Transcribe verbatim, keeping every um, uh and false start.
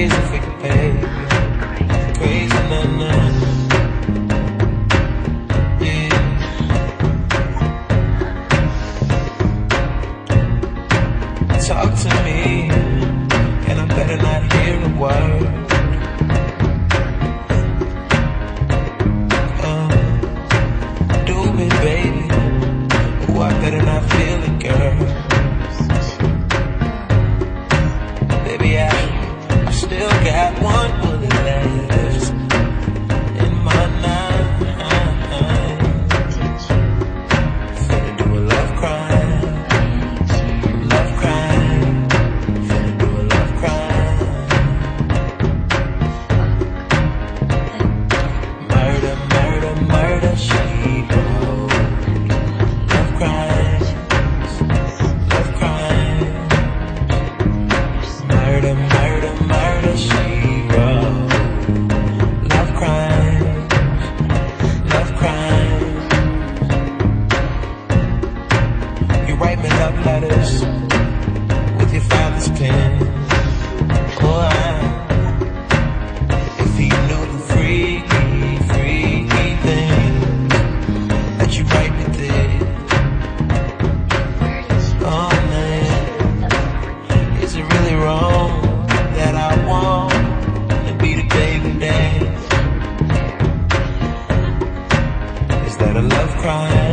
crazy for you, baby. Crazy, nah, nah. Yeah. Talk to me, and I better not hear a word. Uh, do me, baby. Oh, I better not feel it, girl. Baby, I, I still got one bullet left in my nine. Finna do a love crime, love crime. Finna do a love crime. Murder, murder, murder, she wrote. Love crime, love crime. Murder, murder, murder, she wrote. Love crime, love crime. You write me love letters with your father's pen. Oh, I, if he knew the freaky, freaky things that you write me there. Oh man, is it really wrong that I want to be the baby dad? Is that a love crime?